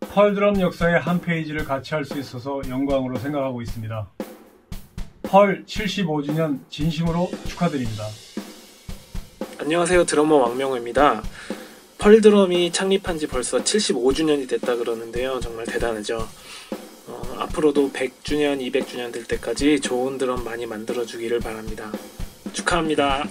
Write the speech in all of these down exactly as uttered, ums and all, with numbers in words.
펄드럼 역사의 한 페이지를 같이 할 수 있어서 영광으로 생각하고 있습니다. 펄 칠십오 주년 진심으로 축하드립니다. 안녕하세요, 드러머 왕명호입니다. 펄드럼이 창립한 지 벌써 칠십오 주년이 됐다 그러는데요. 정말 대단하죠. 어, 앞으로도 백 주년, 이백 주년 될 때까지 좋은 드럼 많이 만들어 주기를 바랍니다. 축하합니다.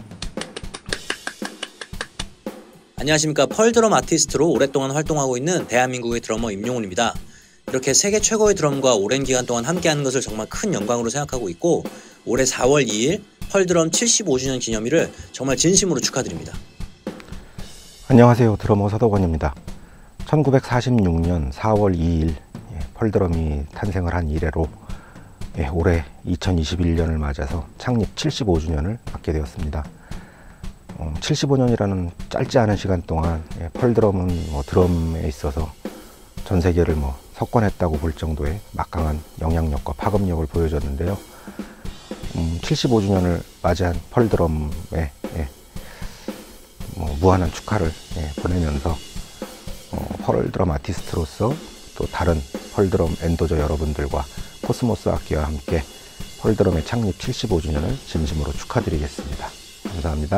안녕하십니까. 펄드럼 아티스트로 오랫동안 활동하고 있는 대한민국의 드러머 임용훈입니다. 이렇게 세계 최고의 드럼과 오랜 기간 동안 함께하는 것을 정말 큰 영광으로 생각하고 있고, 올해 사월 이일 펄드럼 칠십오 주년 기념일을 정말 진심으로 축하드립니다. 안녕하세요, 드러머 서덕원입니다. 천구백사십육 년 사월 이일 펄드럼이 탄생을 한 이래로 예, 올해 이천이십일 년을 맞아서 창립 칠십오 주년을 맞게 되었습니다. 어, 칠십오 년이라는 짧지 않은 시간 동안 예, 펄드럼은 뭐 드럼에 있어서 전 세계를 뭐 석권했다고 볼 정도의 막강한 영향력과 파급력을 보여줬는데요. 음, 칠십오 주년을 맞이한 펄드럼에 예, 뭐 무한한 축하를 예, 보내면서 어, 펄드럼 아티스트로서 또 다른 펄드럼 엔도저 여러분들과 코스모스 악기와 함께 펄드럼의 창립 칠십오 주년을 진심으로 축하드리겠습니다. 감사합니다.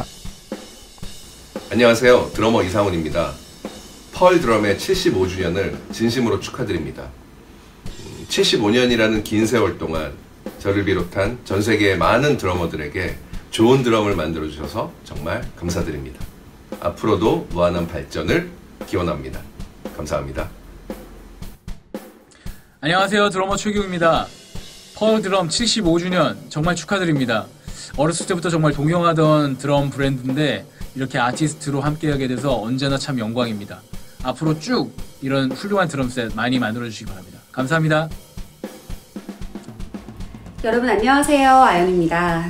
안녕하세요, 드러머 이상훈입니다. 펄드럼의 칠십오 주년을 진심으로 축하드립니다. 칠십오 년이라는 긴 세월 동안 저를 비롯한 전 세계의 많은 드러머들에게 좋은 드럼을 만들어 주셔서 정말 감사드립니다. 앞으로도 무한한 발전을 기원합니다. 감사합니다. 안녕하세요, 드러머 최규입니다. 펄드럼 칠십오 주년 정말 축하드립니다. 어렸을 때부터 정말 동경하던 드럼 브랜드인데 이렇게 아티스트로 함께하게 돼서 언제나 참 영광입니다. 앞으로 쭉 이런 훌륭한 드럼셋 많이 만들어주시기 바랍니다. 감사합니다. 여러분 안녕하세요, 아연입니다.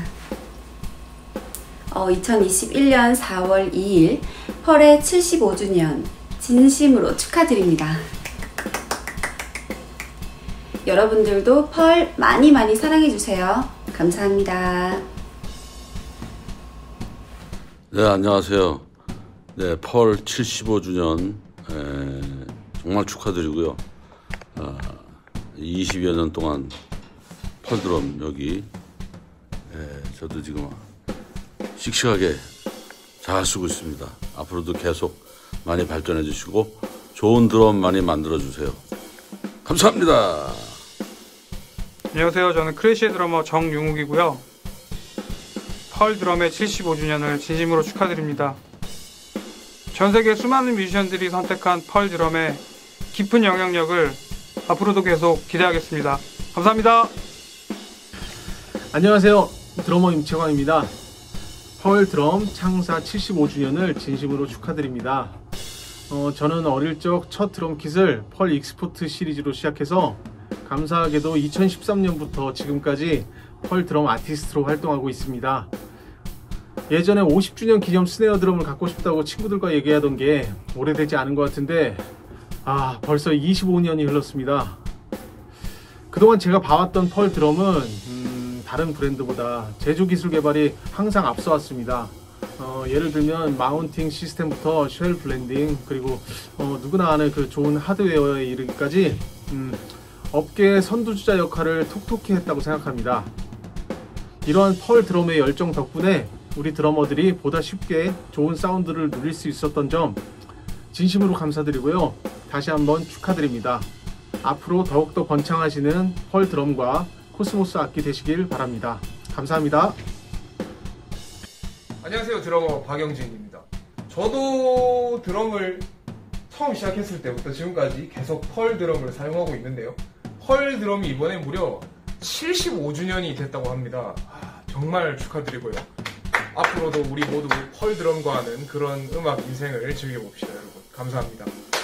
어, 이천이십일 년 사월 이일 펄의 칠십오 주년 진심으로 축하드립니다. 여러분들도 펄 많이 많이 사랑해주세요. 감사합니다. 네, 안녕하세요. 네, 펄 칠십오 주년 에, 정말 축하드리고요. 아, 이십여 년 동안 펄드럼 여기 에, 저도 지금 씩씩하게 잘 쓰고 있습니다. 앞으로도 계속 많이 발전해 주시고 좋은 드럼 많이 만들어 주세요. 감사합니다. 안녕하세요, 저는 크래쉬의 드러머 정용욱이고요. 펄드럼의 칠십오 주년을 진심으로 축하드립니다. 전세계 수많은 뮤지션들이 선택한 펄드럼의 깊은 영향력을 앞으로도 계속 기대하겠습니다. 감사합니다. 안녕하세요, 드러머 임채광입니다. 펄드럼 창사 칠십오 주년을 진심으로 축하드립니다. 어, 저는 어릴 적 첫 드럼킷을 펄 익스포트 시리즈로 시작해서 감사하게도 이천십삼 년부터 지금까지 펄 드럼 아티스트로 활동하고 있습니다. 예전에 오십 주년 기념 스네어 드럼을 갖고 싶다고 친구들과 얘기하던 게 오래되지 않은 것 같은데 아, 벌써 이십오 년이 흘렀습니다. 그동안 제가 봐왔던 펄 드럼은 음, 다른 브랜드보다 제조 기술 개발이 항상 앞서왔습니다. 어, 예를 들면 마운팅 시스템부터 쉘 블렌딩, 그리고 어, 누구나 아는 그 좋은 하드웨어에 이르기까지 음, 업계의 선두주자 역할을 톡톡히 했다고 생각합니다. 이러한 펄 드럼의 열정 덕분에 우리 드러머들이 보다 쉽게 좋은 사운드를 누릴 수 있었던 점 진심으로 감사드리고요. 다시 한번 축하드립니다. 앞으로 더욱더 번창하시는 펄 드럼과 코스모스 악기 되시길 바랍니다. 감사합니다. 안녕하세요, 드러머 박영진입니다. 저도 드럼을 처음 시작했을 때부터 지금까지 계속 펄 드럼을 사용하고 있는데요. 펄 드럼이 이번에 무려 칠십오 주년이 됐다고 합니다. 아, 정말 축하드리고요. 앞으로도 우리 모두 펄 드럼과 하는 그런 음악 인생을 즐겨봅시다, 여러분. 감사합니다.